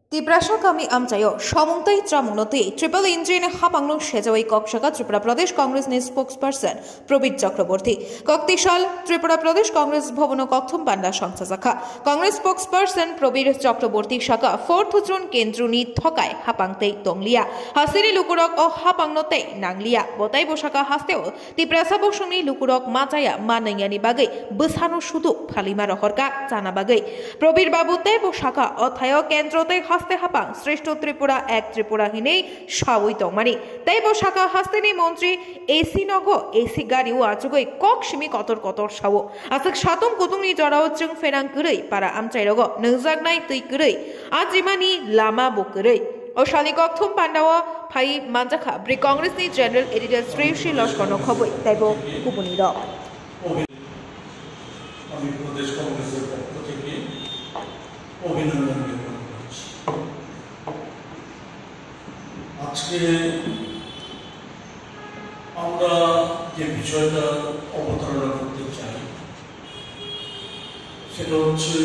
Tiprashakami amchayo Shamuntai Tramunoti Triple Engine Hapanglo Shejawai Kokshaka Tripura Pradesh Congress ni spokesperson Probit Chakraborty Koktishal Tripura Pradesh Congress Bhobono Kokthum Banda Shankha Zakha Congress spokesperson Probit Chakraborty Shaka 4th June Kendruni Thokai Hapangtei Tonglia Hasiri Lukurok o Hapangnote Nanglia Botai Boshaka Hasteo Tiprasa Boshuni Lukurok Mataya Manayani Bagai Busano Shudu Palima Rohorka Tana Bagai Probit Babute Boshaka Othayo Kendrote হাসতে হাপাং শ্রেষ্ঠ ত্রিপুরা এক ত্রিপুরাহীনেই সাবই তংমানি তাই বসাকা হাস্তেনি মন্ত্রী AC নগ AC গাড়িও আচুগই cock Simi কতর কতর সাবো আসক সাতম কুতুংনি জরাও जों ফেরাং গরৈ পারা আমচাইরগ নজাগনাই তৈ গরৈ আজিমানি লামা বকরৈ ও শালিকক থুম পান্ডাও ফাই মানজাখা ব্রি কংগ্রেসনি জেনারেল এডিটর শ্রী লস্কর খবই তাইবো কুপনি র আমি প্রদেশ কংগ্রেসের পক্ষ থেকে অভিনন্দন আজকে আমরা যে বিষয়টা অবতারণা করতে চাই সেটা হচ্ছে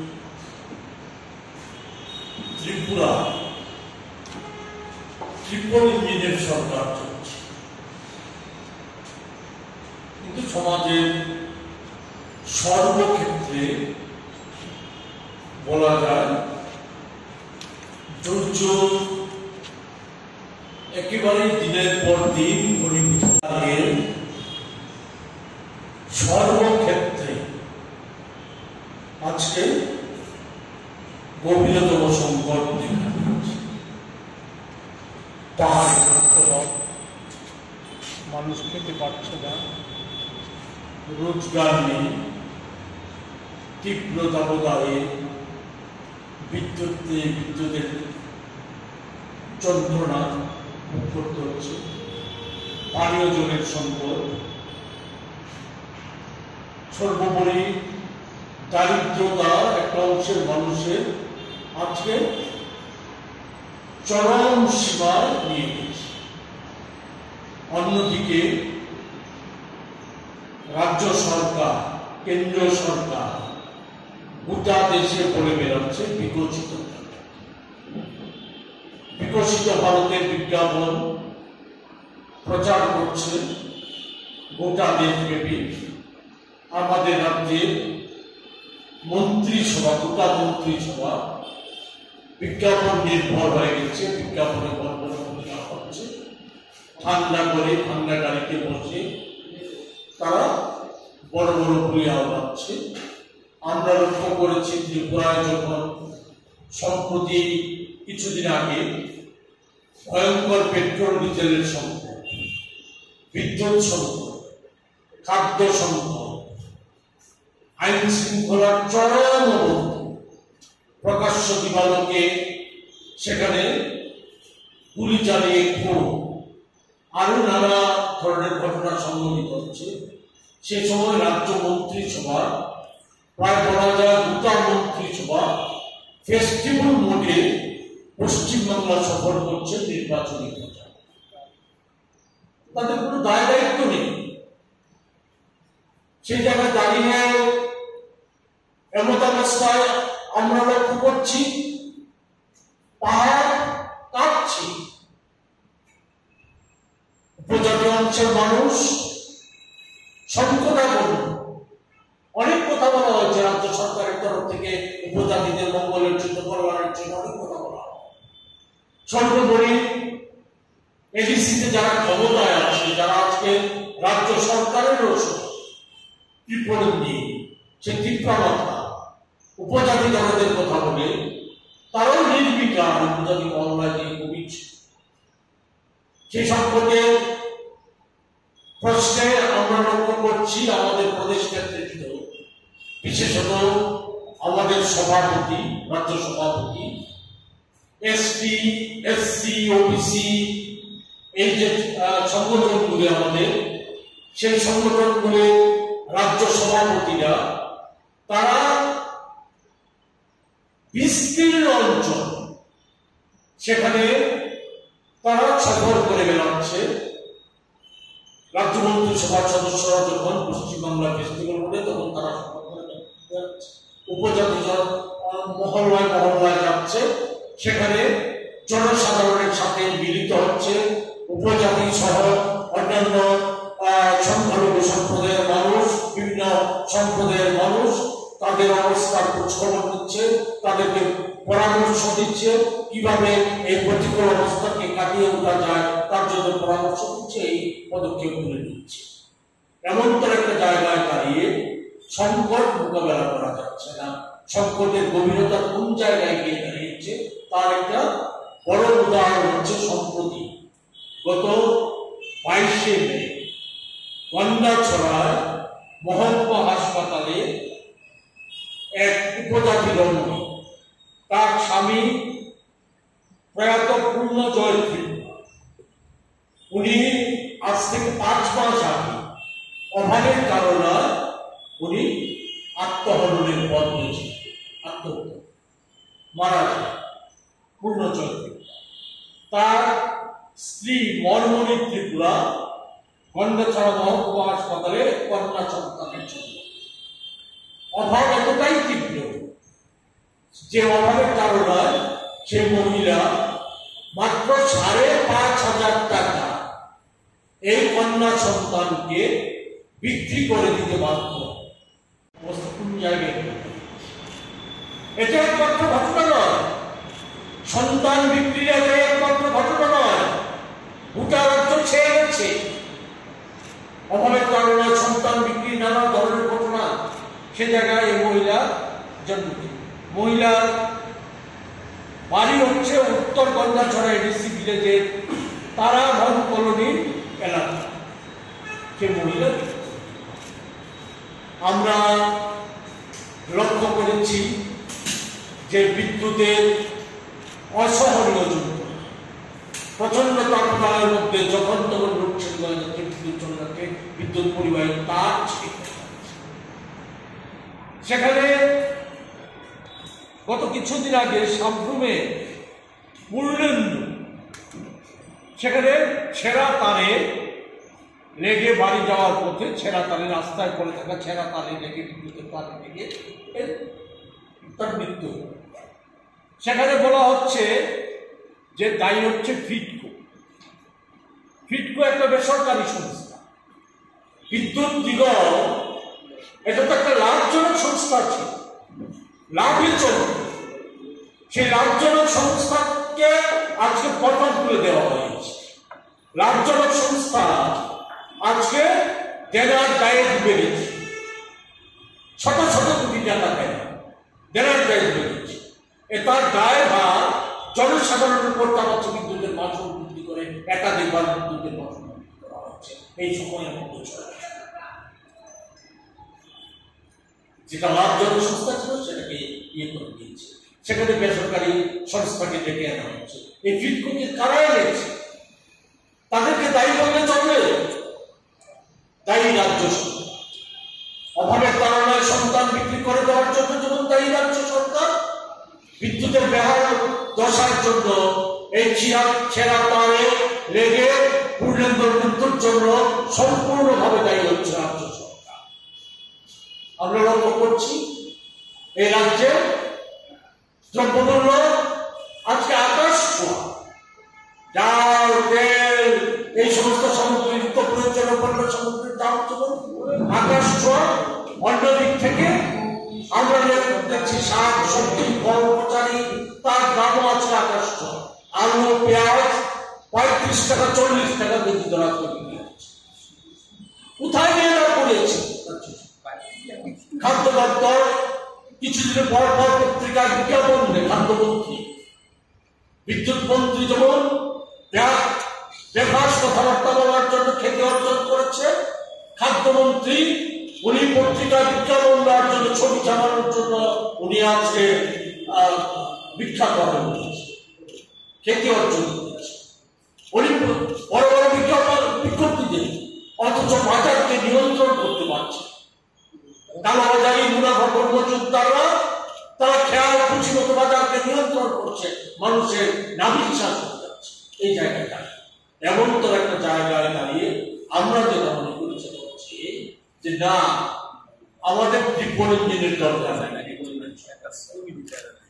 ত্রিপুরা ট্রিপল ইঞ্জিনের সরকার চলছে কিন্তু সমাজের সর্বক্ষেত্রে বলা যায় ধৈর্য একেবারে দিনের পর দিন সর্বক্ষেত্রে আজকে গভীরতম সংকট দেখা দিচ্ছে পাহাড় মানুষ খেতে পারছে না রোজগার নেই তীব্র দাবদাহে বিদ্যুতের যন্ত্রণা ভোগ করতে হচ্ছে পানীয় জলের সংকট সর্বোপরি দারিদ্রতা একটা অংশের মানুষের আজকে চরম সীমায় নিয়ে গেছে অন্যদিকে রাজ্য সরকার কেন্দ্রীয় সরকার গোটা দেশে বলে বেরোচ্ছে বিকশিত ভারতের বিজ্ঞাপন প্রচার করছে গোটা দেশব্যাপী আমাদের রাজ্যের মন্ত্রিসভা গোটা মন্ত্রিসভা বিজ্ঞাপন নির্ভর হয়ে গেছে বিজ্ঞাপনে বর্ণনা হচ্ছে ঠান্ডা গাড়িতে বসে তারা বড় বড় ভূয়া উড়াচ্ছে আমরা লক্ষ্য করেছি ত্রিপুরায় যখন সম্প্রতি কিছুদিন আগে ভয়ঙ্কর পেট্রোল ডিজেলের সংকট বিদ্যুৎ সংকট খাদ্য সংকট আইন শৃঙ্খলার চরম অবনতি প্রকাশ্য দিবালোকে সেখানে গুলি চালিয়ে খুন আরো নানা ধরনের ঘটনা সংঘটিত হচ্ছে সে সময় রাজ্য মন্ত্রিসভা প্রায় বলা যায় গোটা মন্ত্রিসভা ফেস্টিভ্যাল মোডে পশ্চিমবাংলা সফর করছে নির্বাচনী প্রচার তাদের কোনো দায় দায়িত্ব নেই সেই জায়গায় দাঁড়িয়ে এমন অবস্থায় আমরা লক্ষ্য করছি পাহাড় কাঁপছে উপজাতি অঞ্চলের মানুষ সংকটে অনেক কথা বলা হয়েছে রাজ্য সরকারের তরফ থেকে উপজাতিদের মঙ্গলের জন্য কল্যাণের জন্য অনেক কথা বলা হয় সর্বোপরি এডিসিতে যারা ক্ষমতায় আছে যারা আজকে রাজ্য সরকারের ত্রিপুরা নিয়ে সে তীব্রতা উপজাতি জনদের কথা বলে তারাও নির্বিকার উপজাতি মহল্লা দিয়ে কমিছে সেই সম্পর্কে প্রশ্নে আমরা লক্ষ্য করছি আমাদের প্রদেশ নেতৃত্ব বিশেষত আমাদের সভাপতি রাজ্য সভাপতি এসটি এসসি ওবিসি এই যে সংগঠনগুলি আমাদের সেই সংগঠনগুলি রাজ্য সভাপতিরা তারা বিস্তীর্ণ অঞ্চল সেখানে তারা সফর করে বেড়াচ্ছে রাজ্য মন্ত্রিসভার সদস্যরা যখন পশ্চিমবাংলা ফেস্টিভ্যাল বলে তখন তারা উপজাতি মহল্লায় মহল্লায় যাচ্ছে, সেখানে জনসাধারণের সাথে মিলিত হচ্ছে, উপজাতি সহ অন্যান্য সংখ্যালঘু সম্প্রদায়ের মানুষ, বিভিন্ন সম্প্রদায়ের মানুষ তাদের অবস্থার খোঁজখবর নিচ্ছে, তাদেরকে পরামর্শ দিচ্ছে, কিভাবে এই প্রতিকূল অবস্থাকে কাটিয়ে ওঠা যায় তার জন্য পরামর্শ দিচ্ছে, এই পদক্ষেপগুলো নিচ্ছে। এমন তো একটা জায়গায় দাঁড়িয়ে সংকট মোকাবেলা করা যাচ্ছে না, সংকটের গভীরতা কোন জায়গায় গিয়ে দাঁড়িয়েছে তার একটা বড় উদাহরণ হচ্ছে সম্প্রতি গত 22শে মে গন্ডাছড়ায় মহকুমা হাসপাতালে এক উপজাতি রমণী, তার স্বামী প্রয়াত পূর্ণজয় ত্রিপুরা, উনি আজ থেকে 5 মাস আগে অভাবের কারণে উনি আত্মহননের পথ নিয়েছে, আত্মহত্যা মারা যায় পূর্ণজয় ত্রিপুরা। তার স্ত্রী মর্মণি ত্রিপুরা গন্ডাছড়া মহকুমা হাসপাতালে কন্যা সন্তানের জন্য। অভাব এতটাই তীব্র যে অভাবের কারণে সে মহিলা মাত্র 5,500 টাকা এই কন্যা সন্তানকে বিক্রি করে দিতে বাধ্য। কোন জায়গায় এটা একমাত্র ঘটনা নয়, সন্তান বিক্রির এটা একমাত্র ঘটনা নয়, গোটা রাজ্য ছেয়ে গেছে অভাবের কারণে সন্তান বিক্রি নানা ধরনের ঘটনা। সে জায়গায় এই মহিলা জন্ম, মহিলার বাড়ি হচ্ছে উত্তর গন্ডাছড়া এডিসি ভিলেজের তারাধন কলোনির এলাকা। সে মহিলা, আমরা লক্ষ্য করেছি যে বিদ্যুতের অসহনীয় যুদ্ধ, প্রচন্ড তাপমাত্রার মধ্যে যখন তখন লোডশেডিং হয়ে যাচ্ছে, বিদ্যুৎ চলে যাচ্ছে, বিদ্যুৎ পরিবাহী তার সেখানে গত কিছুদিন আগে সাবরুমে পূর্ণেন্দু সেখানে ছেঁড়া তারে লেগে বাড়ি যাওয়ার পথে ছেঁড়া তারে রাস্তায় পড়ে থাকা ছেঁড়া তারে লেগে বিদ্যুতের তারে লেগে তার মৃত্যু। সেখানে বলা হচ্ছে যে দায়ী হচ্ছে ফিটকো। ফিটকো একটা বেসরকারি সংস্থা, বিদ্যুৎ নিগম এটা তো একটা লাভজনক সংস্থা ছিল, লাভের জন্য সেই লাভজনক সংস্থাকে আজকে পতন তুলে দেওয়া হয়েছে। লাভজনক সংস্থা আজকে দেনার দায়ে বেড়েছে, ছোট ছোট কোটি টাকা দেনার দায়ে বেড়েছে। তার দায় ভার জনসাধারণের উপর তার হচ্ছে বিদ্যুতের মাসুল বৃদ্ধি করে একাধিকবার বিদ্যুতের মাসুল বৃদ্ধি করা হচ্ছে এই সময়ের মধ্যে। যেটা লাভজনক সংস্থা ছিল সেটাকে করে দিয়েছে, সেখানে বেসরকারি সংস্থাকে ডেকে আনা হচ্ছে। এই ফিটকোকে কারা এনেছে? তাদেরকে দায়ী বললে চলবে? দায়ী রাজ্য সরকার। অভাবের কারণে সন্তান বিক্রি করে দেওয়ার জন্য যেমন দায়ী রাজ্য সরকার, বিদ্যুতের বেহাল দশার জন্য এই ছেঁড়া তারে লেগে পূর্ণেন্দুর মৃত্যুর জন্য সম্পূর্ণভাবে দায়ী হচ্ছে রাজ্য সরকার। আমরা লক্ষ্য করছি এই রাজ্যে দ্রব্যমূল্য আজকে আকাশ ছোঁয়া, ডাল তেল এই সমস্ত সামগ্রী, নিত্য প্রয়োজনীয় পণ্য সামগ্রীর দাম যেমন আকাশ ছোঁয়া, অন্যদিক থেকে আমরা দেখছি শাক সবজি ফল প্রচারী তার দামও আছে আকাশ ছোঁয়া। আলু পেঁয়াজ 35 টাকা 40 টাকা কেজি দর বিক্রি হচ্ছে। কোথায় নিয়ে যাওয়া পড়েছে? খাদ্য দপ্তর কিছুদিন পর পর পত্রিকায় বিজ্ঞাপন দেয়, খাদ্যমন্ত্রী বিদ্যুৎ মন্ত্রী যেমন বেফাস কথাবার্তা বলার জন্য খ্যাতি অর্জন করেছে, খাদ্যমন্ত্রী উনি পত্রিকায় বিজ্ঞাপন দেওয়ার জন্য, ছবি চালানোর জন্য উনি আজকে বিখ্যাত হয়ে উঠেছে, খ্যাতি অর্জন করেছে। উনি বড় বড় বিজ্ঞপ্তি দেন, অথচ বাজারকে নিয়ন্ত্রণ করতে পারছে। কালোবাজারি মুনাফাখোর মজুতদাররা তারা খেয়াল পুঁজিগত বাজারকে নিয়ন্ত্রণ করছে, মানুষের নাভিশ্বাস হয়ে যাচ্ছে। এই জায়গাটা এমন তো একটা জায়গায় দাঁড়িয়ে আমরা যেটা মনে করছি যে না, আমাদের ত্রিপল ইঞ্জিনের দরকার নাই।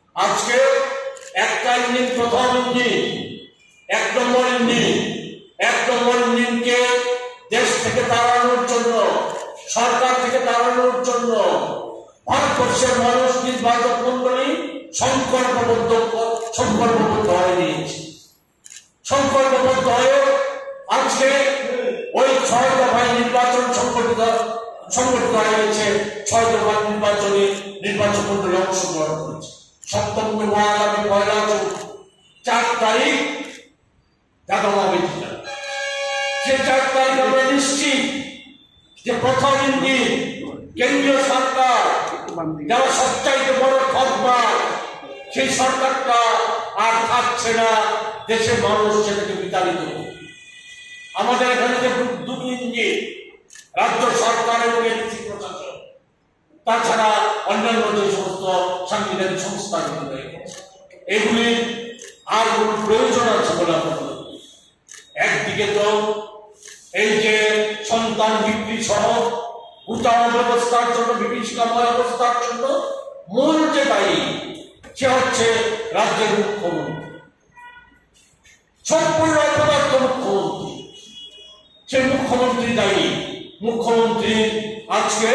আজকে একটা ইঞ্জিন, প্রথম ইঞ্জিন, 1 নম্বর ইঞ্জিন, 1 নম্বর ইঞ্জিনকে দেশ থেকে তাড়ানোর জন্য, সরকার থেকে তাড়ানোর জন্য ভারতবর্ষের মানুষ নির্বাচক মন্ডলী সংকল্পবদ্ধ হয়ে নিয়েছে। সংকল্পবদ্ধ হয়ে আজকে ওই 6 দফায় নির্বাচন সংগঠিত হয়েছে। 6 দফার নির্বাচন মন্ডলী অংশগ্রহণ করেছে। 7ম দফা আগামী 1 জুন 4 তারিখ জানানো হবে। যে 4 তারিখ আমরা নিশ্চিত যে প্রথম ইঞ্জিন কেন্দ্রীয় সরকার, যারা সবচাইতে বড় ঠকবাজ, সেই সরকারটা আর থাকছে না। দেশের মানুষ সেটাকে বিতাড়িত করবে। আমাদের এখানে যে 2 ইঞ্জিন, রাজ্য সরকার এবং এডিসি প্রশাসন, তাছাড়া অন্যান্য যে সমস্ত সাংবিধানিক সংস্থা এগুলির আর কোন প্রয়োজন আছে বলে আমরা মনে করি। একদিকে তো এই যে সন্তান বিক্রি সহ উচ্চারণ ব্যবস্থার জন্য, বিভীষিকাময় অবস্থার জন্য মূল যে দায়ী সে হচ্ছে রাজ্যের মুখ্যমন্ত্রী, সম্পূর্ণ অপদার্থ মুখ্যমন্ত্রী। সে মুখ্যমন্ত্রী দায়ী। মুখ্যমন্ত্রী আজকে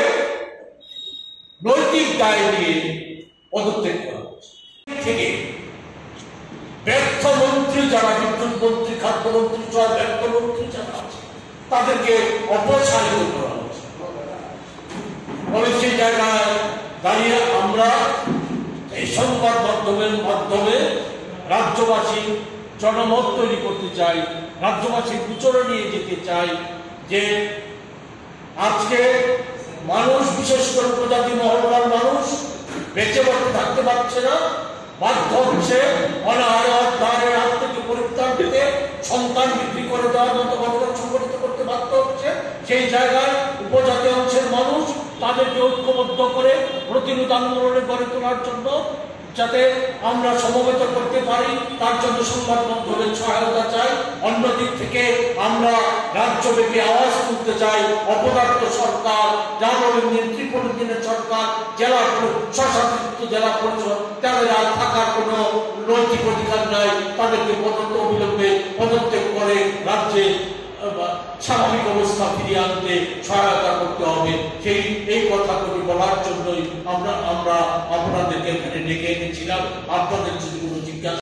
নৈতিক দায় নিয়ে পদত্যাগ করা থেকে ব্যর্থ মন্ত্রী যারা, বিদ্যুৎ মন্ত্রী, খাদ্যমন্ত্রী সহ ব্যর্থ মন্ত্রী যারা আছে, তাদেরকে অপসারিত করা হচ্ছে। ফলে সেই জায়গায় দাঁড়িয়ে আমরা এই সংবাদ মাধ্যমের মাধ্যমে রাজ্যবাসী জনমত তৈরি করতে চাই, রাজ্যবাসীর বিচরণ নিয়ে যেতে চাই যে আজকে মানুষ, বিশেষ করে প্রজাতি মহল্লার মানুষ বেঁচে বসে থাকতে পারছে না, বাধ্য হচ্ছে অনাহারে অর্ধাহারের হাত থেকে পরিত্রাণ পেতে সন্তান বিক্রি করে দেওয়ার মতো ঘটনা সংঘটিত করতে বাধ্য হচ্ছে। সেই জায়গায় উপজাতি অংশের মানুষ তাদেরকে ঐক্যবদ্ধ করে প্রতিরোধ আন্দোলনে গড়ে তোলার জন্য যাতে আমরা সমবেত করতে পারি, তার জন্য সংবাদ মাধ্যমের সহায়তা চাই। অন্যদিক থেকে আমরা রাজ্যব্যাপী আওয়াজ তুলতে চাই। অপদার্থ সরকার, যার ত্রিপলিনের সরকার, জেলা স্বশাসিত জেলা পরিষদ, তাদের আর থাকার কোনো নৈতিক অধিকার নাই। তাদেরকে অবিলম্বে পদত্যাগ করে রাজ্যে স্বাভাবিক অবস্থা ফিরিয়ে আনতে সহায়তা করতে হবে। এই কথাগুলি বলার জন্যই আমরা আপনাদেরকে এখানে ডেকে এনেছিলাম। আপনাদের যদি কোনো জিজ্ঞাসা